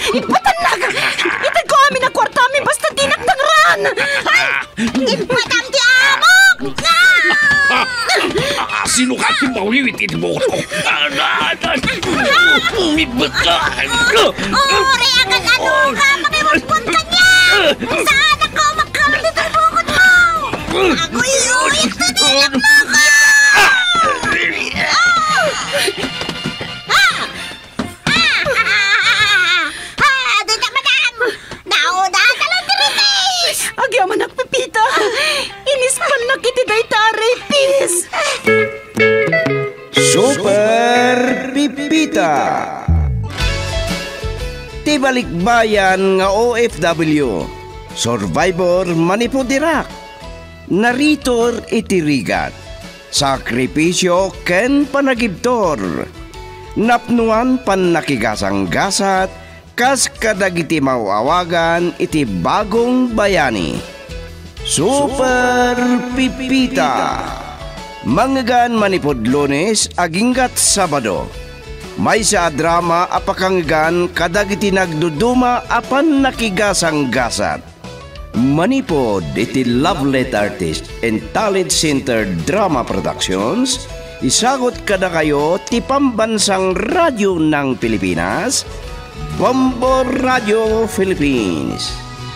Ipatanag! Itag ko amin na kwarta amin basta tinagtangran! Ipadam ti amok! Sino ka timawiwitin mo ko? Umibot ka! Uri agad ano ka! Makiwagpon ka niya! Saan ako makamit ang bukod mo? Ako iuwit na nilak mo ko! Doon na madam! Nauda ka lang diritis! Agyaman na Pepita! Inispan na kiti day tare, pis! Super Pipita. Tibalikbayan nga OFW, Survivor manipudirak, Naritor itirigat, Sakripisyo ken panagibtor, Napnuan pan nakigasang-gasat, kas kadagiti mawawagan iti bagong bayani. Super Pipita. Manggan manipod Lunes aginggat Sabado. May sa drama apakanggan kadagiti nagduduma apan nakigasang-gasat. Manipod iti Lovelet Artist and Talent Center Drama Productions. Isagot kada kayo ti pambansang radyo ng Pilipinas, Bombo Radio Philippines.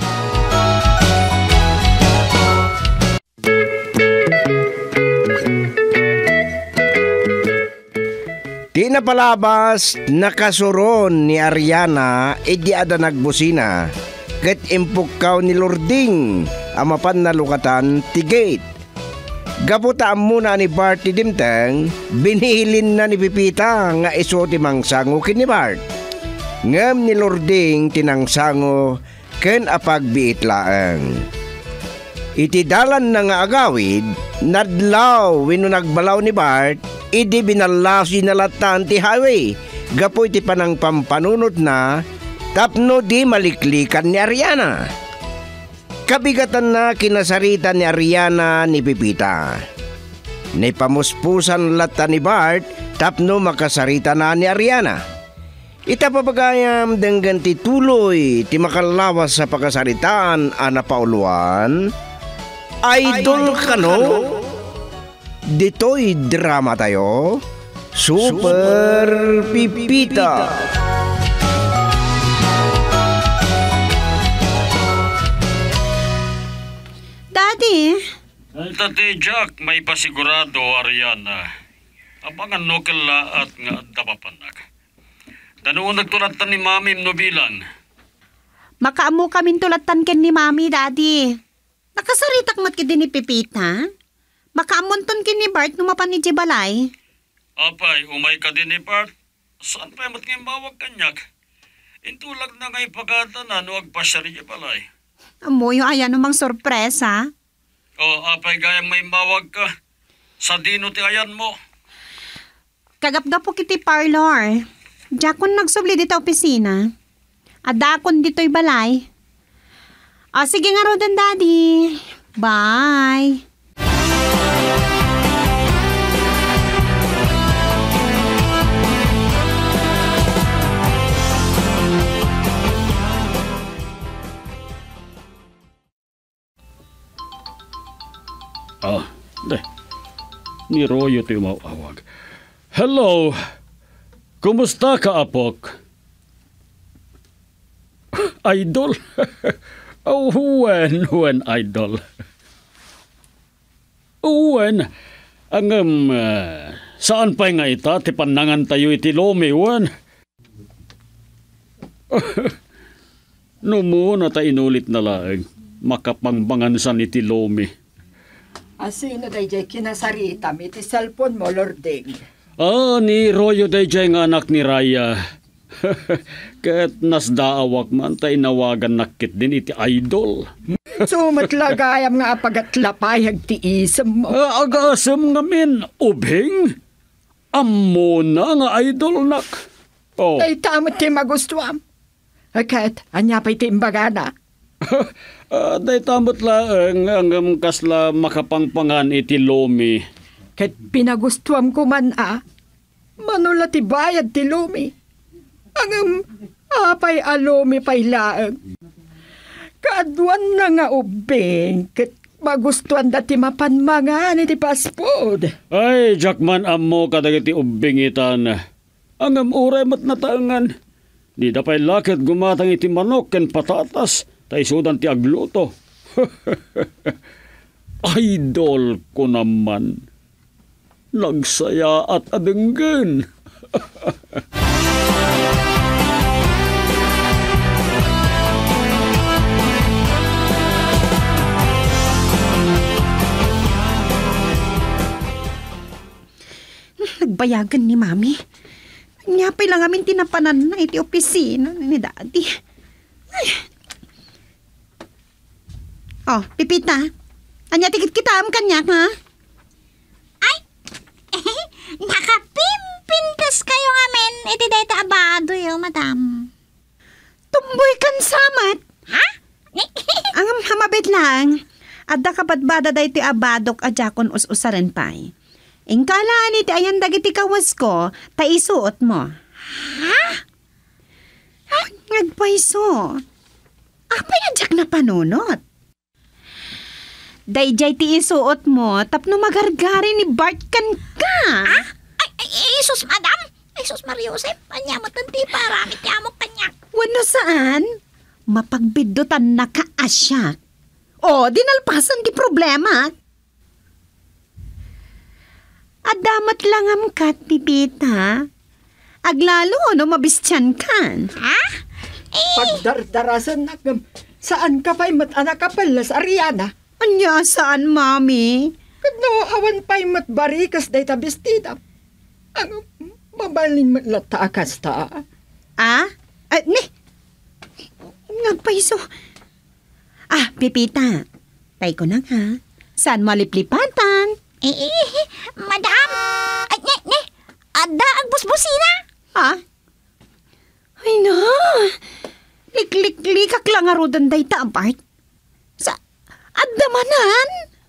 Di na palabas nakasuron ni Ariana di ada nagbusina ket impukkaw ni Lording amapan na lukatan ti gate. Gaputaan muna ni Bart ti dimteng, binihilin na ni Pipita nga iso ti mangsango ken ni Bart. Ngem ni Lording tinangsango ken apagbiit laeng. Iti dalan na nga agawid, nadlaw wenno nagbalaw ni Bart, idi binalasi na latan ti highway. Gapoy ti panang pampanunot na, tapno di maliklikan ni Ariana. Kabigatan na kinasarita ni Ariana ni Pipita. Naipamuspusan latan ni Bart, tapno makasarita na ni Ariana. Itapapagayam denggan ti tuloy ti makalawas sa pagkasaritaan ana pauluan. Idol ka no? Dito'y drama tayo, Super Pipita. Daddy? Tate Jack, may pasigurado, Ariana. Abangan no kala at nga dapapanak. Danoon nagtulatan ni Mami Nobilan. Makaamo kaming tulatan ken ni Mami, Daddy. Nakasaritak mat kidi ni Pipita? Makaamonton ken ni Bart numapan ni Jibalay. Apay, umay ka din ni Bart. Saan pa mat ngayon mawag kanyak? Intulag na ngay pagkatanan o agpasya rin Jibalay. Amo yung ayan namang sorpresa. O, apay gayang may mawag ka. Sa dino ti ayan mo. Kagapgapo kiti parlor. Jakon nagsubli dito opisina. Adakon dito'y balay. O, sige nga rodan, Daddy. Bye. Ni Royo ito yung mawawag. Hello! Kumusta ka, Apok? Idol? Oh, when, Idol? When? Saan pa nga ita? Tipanangan tayo iti Lomi, when? Numuna ta inulit na lang. Makapangbangan sa iti Lomi. Asino dayjay kinasarita mi ti cellphone mo, Lording? Ni Royo dayjay nga anak ni Raya. Kat nasdaawak man ta inawagan nakit din iti Idol. Sumatlagayam nga pagatlapayag ti isem mo. Agasem nga min, ubing? Ammo na nga Idol nak. Oh. Ay tamot ti magustuam. Kat, anya pa'y ti imbagana. Day tamot laeng ang kasla makapangpangan iti Lomi. Kat pinagustuam ko man manula ti bayad ti Lomi. Apay alumi pay laeng. Kaadwan na nga ubing, ket magustuhan dati mapanmangan iti paspod. Ay, Jackman amo kadagiti ubingitan. Ang amuray mat natangan. Di dapay lakit gumatang iti manok ken patatas, tay sudan ti agluto. Idol ko naman. Nagsaya at adenggen. Nagbayagan ni Mami. Nyapay lang amin tinapanan na iti opisina ni Daddy. Ay. Oh, Pipita. Anya tikit kita am kanyak, ha? Ay, nakapimpintas kayo ngamin. Iti dayta abado yo, madam. Tumboy kan samat. Ha? Ang hamabit lang. Adda kabadbada day ti abadok a jakon us-usaren pay. Ingkalaan iti ayan dagiti kawas ko, ta isuot mo. Ha? Nagpaiso. Apay adyak na panunot. Dayjay ti isuot mo, tapno magargari ni Bart kan ka. Ay, Jesus, madam. Jesus Mariusep, anyamot ti paramit yamok kanyak. Wano saan? Mapagbidutan na ka asyak. O, dinalpasan di problema. Adamat lang am kat, Pipita. Aglalo no mabistyan kan. Ha? Pagdardarasan na saan ka pa'y mat-anak ka palas, Ariana? Anya saan, Mami? Kadno awan pa'y matbarikas day tabistida. Ang mabaling matlatakas ta. Ah? Ne? Nagpaiso. Pipita. Tay ko na ha. Saan maliplipatan? Madam. Ay, ne. Ada ang busbusina. Ay na. Likliklikak lang nga rodan day ta, Bart. Sa adamanan?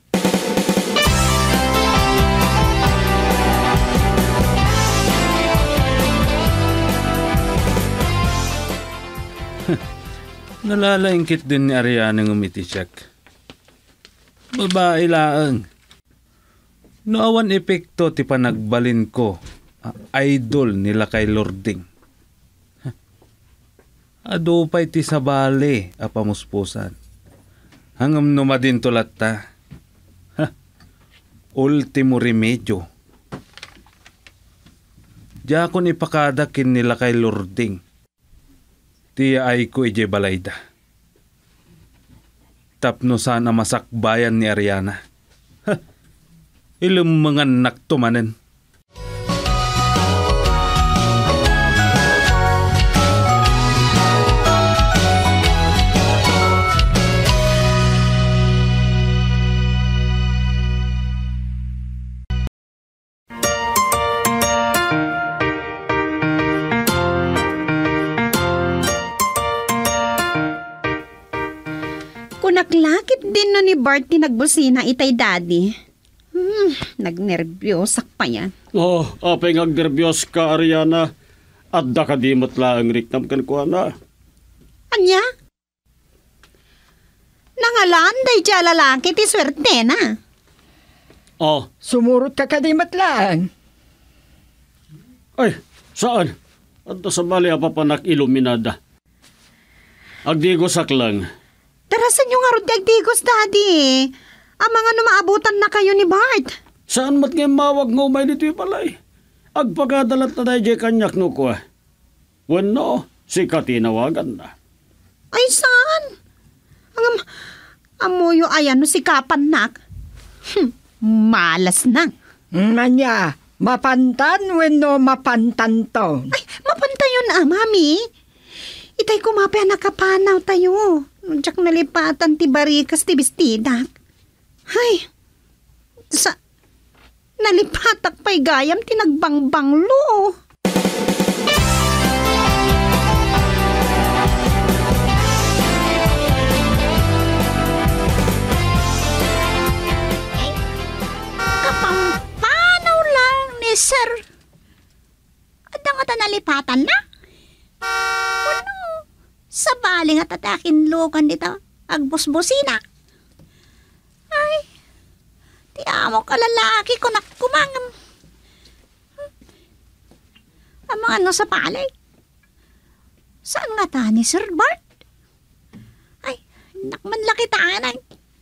Nalalaingkit din ni Ariana ng umitisak. Babae laang. Noawan epekto ti panagbalin ko. Idol nila kay Lording. Adupay ti sabali a pamuspusan. Hangam numadin tulat ta. Ultimo remedyo. Diakon ipakadakin nila kay Lording. Tiya ay ko ije balayda. Tapno sana masakbayan ni Ariana. Ilum mga naktumanen. Kunaklakit din no ni Bart ti nagbusina itay Daddy. Nagnervyosak pa yan. Oh, apay ngagnervyos ka, Ariana. Adda ka di matlaang riknam kan kuha na. Anya? Nangalaan day dya lalaki ti swerte na. Oh, Sumurot ka kadimat lang. ay, saan? Adda sa bali apapanak iluminada. Agdigosak lang. Tarasan nyo nga ron digdigos, Daddy. Ang mga numaabutan na kayo ni Bart. Saan mat nga mawag nga umay dito palay? Agpagadalat na tayo kanyak no ko. Wano, si katinawagan na. Ay, saan? Ang amuyo ayan no si Kapanak. Malas na. Manya, mapantan wenno mapantan to. Ay, mapantay yun Mami. Itay kumapay nakapanaw tayo. Diyak nalipatan ti barikas ti bestidak. Ay, nalipatak pa'y gayam ti nagbangbanglo. Kapampanaw lang ni Sir. Adang ata nalipatan na? Ano? Sa baling at atakin lukan dito. Agbusbusina. Ay, ti amo ka lalaki ko nakumangam. Amang ano sa palay? Saan nga ta ni Sir Bart? Ay, nakmanlaki tanay.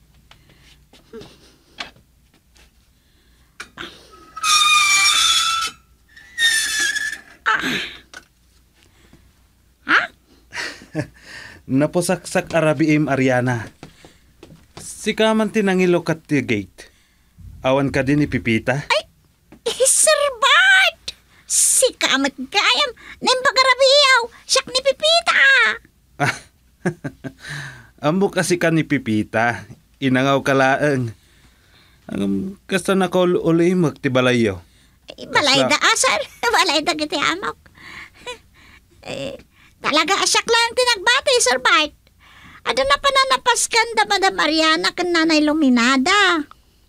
Naposaksak arabiim Ariana. Si kaman tinangilo kat ti gate. Awan ka din ipipita? Ay, Sir Bart! Si kamat gayam, naimbagarabiyaw, siyak ni Pipita! Ambo kasi ka ni Pipita. Inangaw ka laeng. Ang kasta na ko uli magtibalayo. Balay da asar, balay da kiti amok. Talaga asyak lang tinagbati, Sir Bart. Ada na pananapaskan da Madam Ariana kan Nanay Luminada.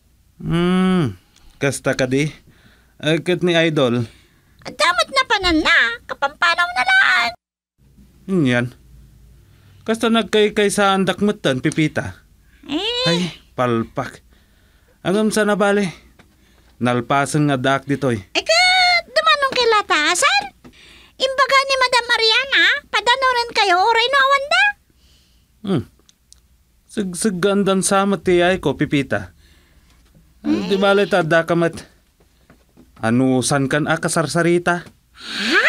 Kasta ka di? Agkat ni Idol. Damat na panan na, kapampanaw na lang. Yan. Kasta nagkay sa andakmutan, Pipita. Ay, palpak. Angam sa nabali. Nalpasan nga dak ditoy. Dumanong kay latasan. Imbaga ni Madam Mariana, padanoran kayo, oray no awan da. Saggandan sa matiyay ko, Pipita. Di bale tada kamat. Anusan kan akasarsarita? Ha?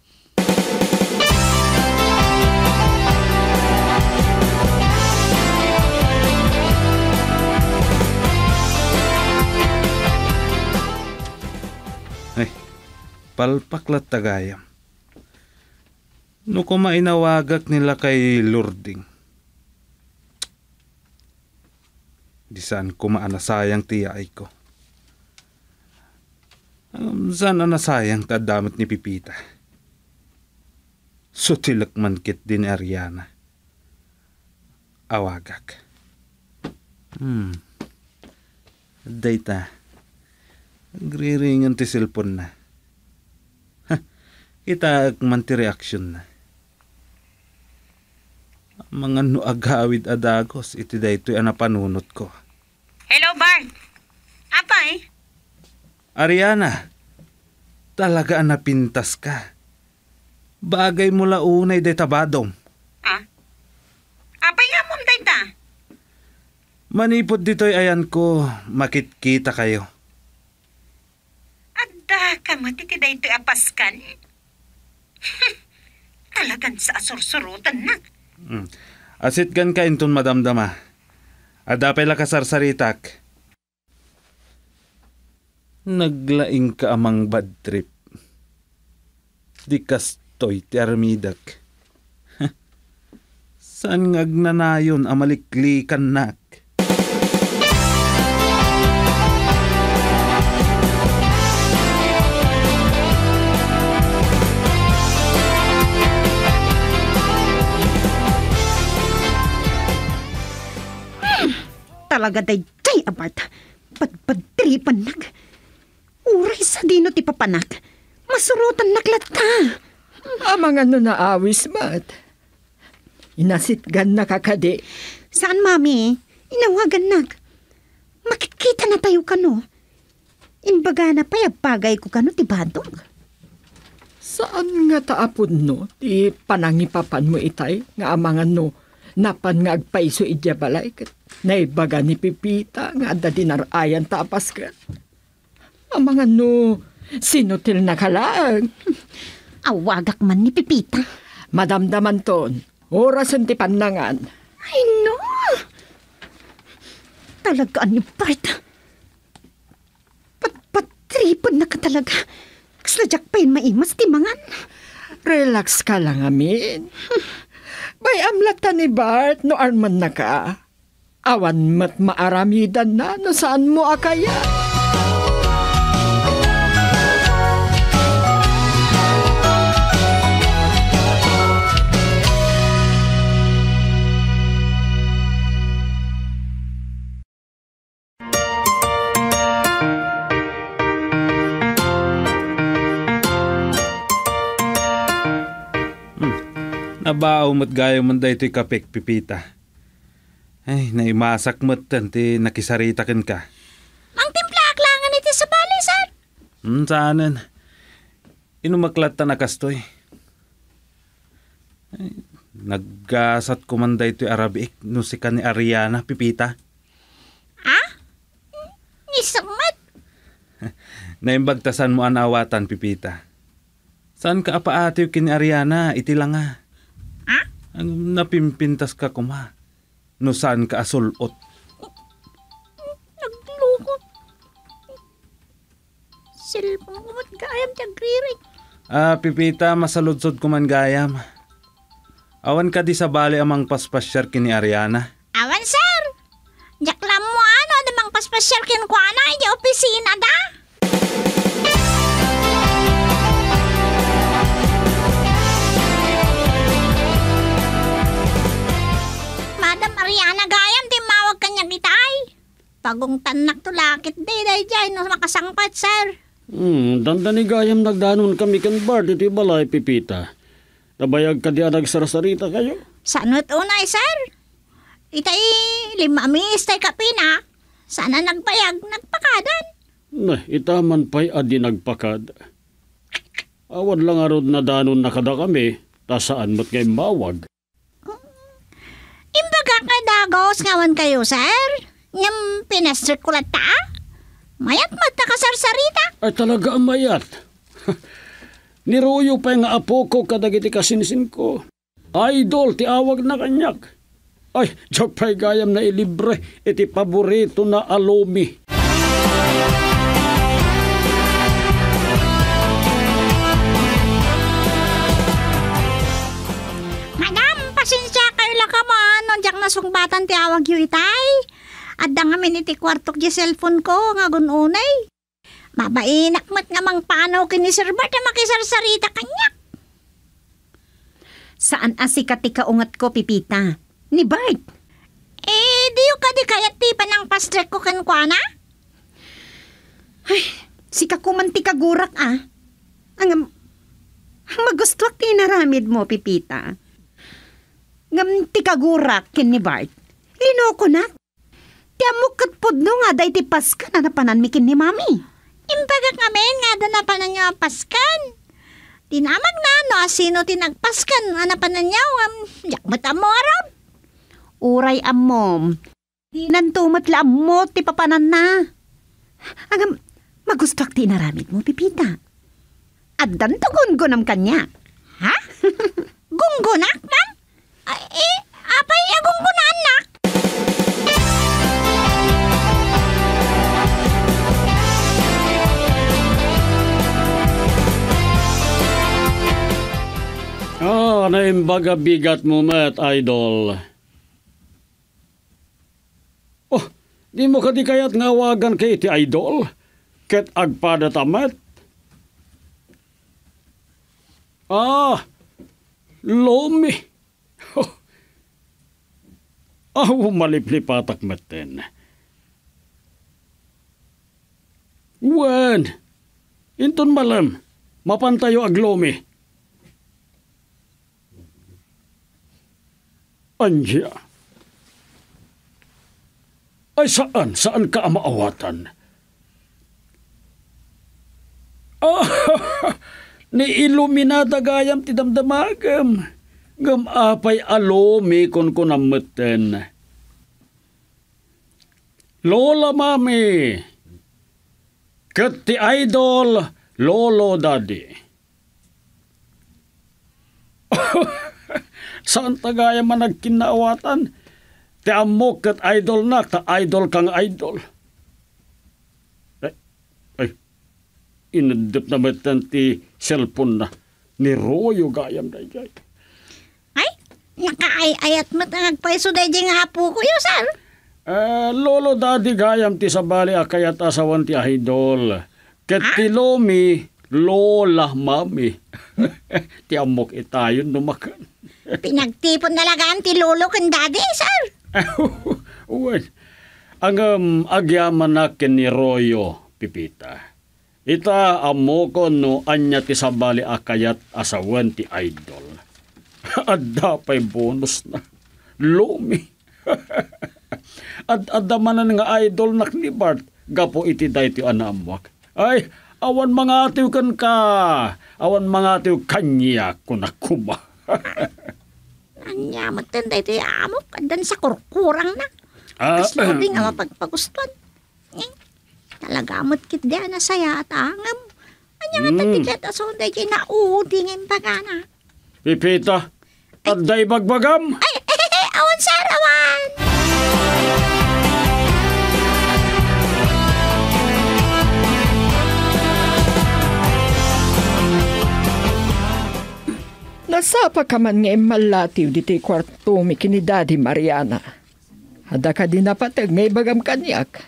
Ay, palpaklat tagayam. No kumainawagak nila kay Lording. Di saan kumaanasayang tiyay ko. Saan anasayang tadamot ni Pipita. Sutilak man kit din Ariana. Awagak. Data. Agriringan ti cellphone na. Kita man ti reaksyon na. Mga no agawid adagos iti daytoy anapanunot ko. Hello, Bart. Apay? Ariana, talaga napintas ka. Bagay mo launay day tabadom. Apay nga mong dayta? Manipod dito'y ayan ko, makitkita kayo. Adda ka matitiday ito apaskan. Talagang sa asursurutan na. Asit gan ka inton madamdama. Adapay la kasarsaritak. Naglaing ka amang bad trip. Di kastoy ti armidak. Saan ngagnanayon amaliklikan nak? Talaga day abart. Padtripan nag. Uray sa dino ti papanak. Masurutan naklat ka. Amang ano na awis mat. Inasitgan na kakadi. Saan, mami? Inawagan nag. Makikita na tayo kano. Imbaga na payagpagay ko kano ti badog. Saan nga taapon no? Ti panangipapan mo itay. Nga amangan no. Napan nga agpaiso idya balay. Naibaga ni Pipita nga adda dinarayan tapas ka. Amangan no. Sinutil na kalang. Awagak man ni Pipita. Madamdaman ton. Orasan ti panangan. Ay, no! Talagaan ni Bart. Patripan na ka talaga. Kasadyak pa yun maimas timangan. Relax ka lang, amin. Bay amlatan ni Bart no arman na ka. Awan mat maaramidan na no saan mo akaya. Nabaaw mo't gayo man da ito'y kapek, Pipita. Ay, naimasak mo't ti nakisaritakin ka. Ang timplak langan iti sa bali, sir. Saanan? Inumaklat ta na kastoy. Ay, naggasat ko man da ito'y Arabic no si ka ni Ariana, Pipita. Nisamat. Naimbagtasan mo an awatan, Pipita. Saan ka apaatiw kini Ariana? Iti lang nga. Ang napimpintas ka kuma. No saan ka asulot? Naglukot. Silpong kumot gayam tagririk. Pipita, masaludsod ko man gayam. Awan ka di sa bali amang paspasyar kini Ariana. Awan, sir. Jaklam mo ano, namang paspasyal kinkwana, iti opisina da. Madam Ariana gayam, di mawag kanya gitay. Pagong tanak to lakit di, day jay, no makasangpat, sir. Dandani gayam nagdanon kami kan bar iti balay, Pipita. Nabayag ka di nagsarasarita kayo? Saan mo't unay, sir? Itay, 5 mis tay kapina. Sana nagbayag, nagpakadan. Itaman pa'y adi nagpakad. Awan lang arod na danon nakada kami, tasaan mo't kay mawag. Imbaga ka dagos ngawan kayo, sir? Ngam pinastrikulat ta? Mayat magtakasarsarita? Ay talaga ang mayat. Niruyo pa nga apo ko kadagiti kasinsin ko. Idol, ti awag na kanyak. Ay, joke pa'y gayam na ilibre, iti paborito na alomi. Madam, pasensya kayo lang ka man. Nonjak na sungbatan ti awag yu itay. At dangamin iti kwartok di cellphone ko, nga gununay. Mabainak mat nga mang panaw kini Sir Bart na makisarsarita kanyak. Saan asikat ti kaungat ko, Pipita? Ni Bart. Diyo ka di kayat ti panang pastrek ko kankwana? Ay, si kakuman ti kagurak Ang magustuak ti naramid mo, Pipita. Ngam ti kagurak kin ni Bart. Linoko na. Ti amok kat podno nga day ti paskan na napanan mi kin ni Mami. Impagak ngamin nga da napanan niya paskan. Tinamag na no, sino tinagpaskan, anapanan niya, yakmat mo arab. Uray amom. Nantumat la mo ti papanan na. Ang magustuak ti naramid mo, Pipita. At dan to gungunam kanya. Ha? Gunggunak, ma'am? Apay gunggunaan na? Naimbaga bigat mo met, Idol. Oh, di mo ka di kaya't ngawagan kay iti Idol? Ket agpada tamet? Lomi. Maliplipatak meten. Wen, inton malam, mapantayo aglomi. Anya. Ay saan ka maawatan? Ni iluminada gayam ti damdamagam. Gam apay alomi kon kunameten. Lola Mami. Ket ti Idol, Lolo Daddy. Saan tagaya man nagkinaawatan? Ti amok ket idol na, ta idol kang idol. Ay, inadip na metan ti cellphone na. Ni Royo gayam na jay. Ay, nakaayat mo nagpaiso na nga po ko yun, sir. Lolo Daddy gayam ti sabali akayat asawan ti idol. Ket ti Lomi, Lola Mami. Ti amok itayon numakan. Pinagtipon nalagaan ti lolo kan daddy, sir. Uwan. Ang agyaman na ni Royo, Pipita. Ita amo ko no anya ti sabali akayat asawan ti Idol. Adda pa'y bonus na. Lumi. At adamanan nga idol nak ni Bart. Gapo iti dahi ti anamwak. Ay, awan mga atiw kan ka. Awan mga atiw kanya kunakuma. Anya matenday ti amok adan sa kurkurang na. Kaslo din nga mapagpagustuhan. Talagamot kit di na saya at angam. Anya nga tatiklat asunday di na uudi ngayon pagana. Pipita, adday bagbagam. Ay, awan sarawan. Nasapa ka man nga malatiw diti kwarto mi kini Daddy Mariana. Hada ka din napatag nga ibagam kanyak.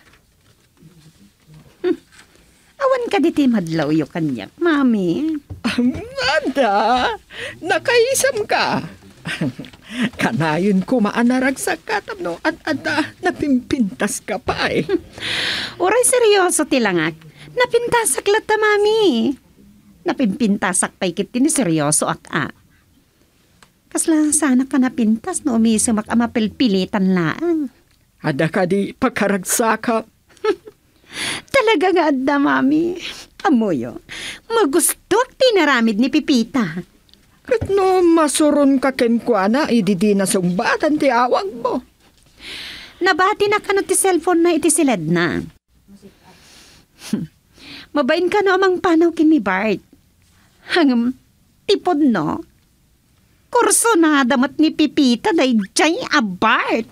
Awan ka diti madlaw yo kanyak, mami. Ada, nakaisam ka. Kanayon ko maanaragsak ka tamno at ada, napimpintas ka pa eh. Uray seryoso tilangak. Napintasak lata, mami. Napimpintasak pa'y kit ni seryoso ak. Kasla sana ka napintas no umisumak amapilpilitan laang. Ada ka di pagkaragsaka. Talaga nga adda, mami. Amoyo, magustuak tinaramid ni Pipita. Kat no masuron ka kenkwana, ididi na sumbatan ti awag mo. Nabati na ka no ti cellphone na iti silad na. Mabain ka no amang panaw kin ni Bart. Hangam, tipod no. Kurso na damat ni Pipita day jay a Bart.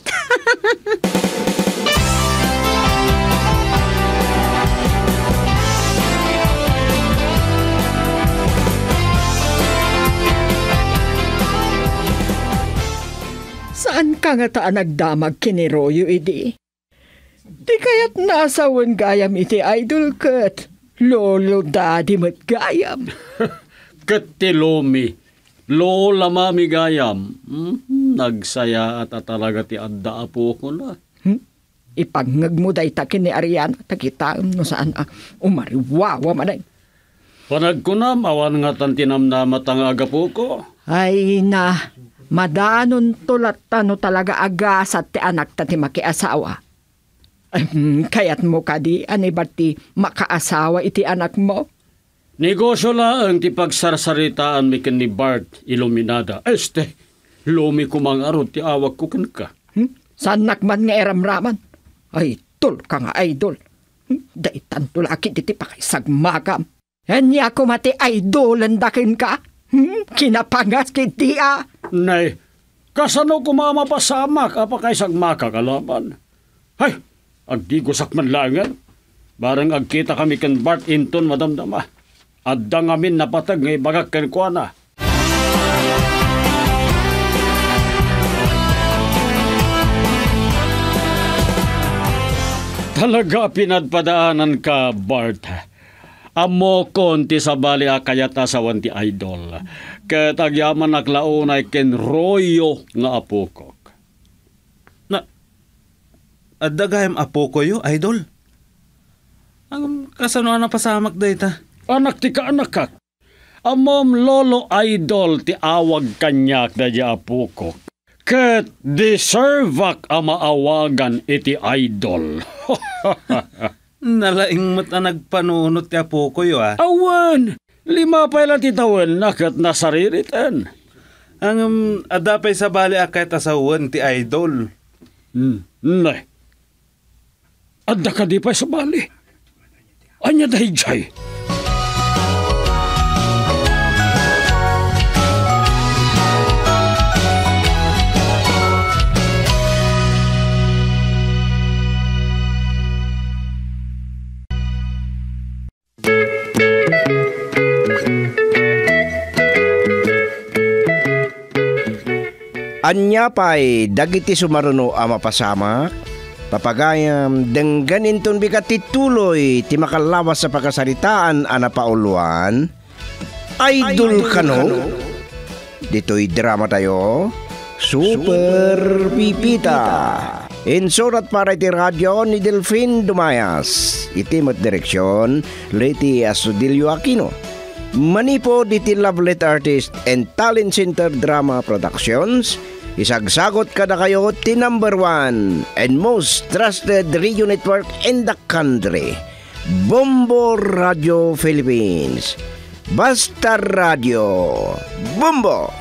Saan ka nga taan nagdamag kiniroyo idi? Di kaya't nasawan gayam iti idol kat. Lolo Daddy mat gayam. Katilomi. Lola mami gayam. Nagsaya at talaga ti adda apo ko na. Ipangag mo day takin ni Ariana. Takitaan no saan umariwawa manay. Panagkunam, awan nga tantinamnamat ang agapo ko. Ay na, madanon tulat no talaga agasat ti anak ta ti makiasawa. Kayat mo kadi, anibati makaasawa iti anak mo? Negosyo lang ti pagsarsaritaan mi ken ni Bart iluminada. Lumi kumang arot ti awag ko ken ka. Sanak man nga eramraman? Ay, tol ka nga idol. Daitan tulaki iti pakaisagmagam. Anya ko mati idolan dakin ka? Kinapangas kiti Nay, kasano kumamapasamak apakaisagmaka kalaban? Hay, agdigusak man langan. Barang agkita kami ken Bart inton madamdama. Adda ngamin napatag nga ibagak ken kuana. Talaga pinadpadaanan ka, Bart. Amo konti sa bali akayat asawan ti idol. Katagyaman naklaunay ken Royo nga apokok. Na, adagayam apo ko yo, idol. Ang kasano na pasamak day ta? Anak ti kaanak kak. Amom lolo idol ti awag kanyak da di apokok. Ket deservak amaawagan iti idol. Nalaing mat na nagpanunot ti apo ko yo Awan! 5 pa ilang titawin na kat nasariritan. Ang adapay sa bali akay tasawan ti idol. Nay. Adda ka di pa sa bali. Anya dahi jay. Anya pa'y dagiti sumaruno ama pasamak, papagayam denggan inton bigat tituloy ti makalawas sa pagkasaritaan ana pauluan, idol kano, dito'y drama tayo, Super Pipita. Insurat para iti radyo ni Delfin Dumayas, iti mat direksyon, Leti Asudilio Aquino. Manipo diti Lovelet Artist and Talent Center Drama Productions, isagsagot kada kayo ti number 1 and most trusted radio network in the country, Bombo Radio Philippines. Basta Radio. Bombo!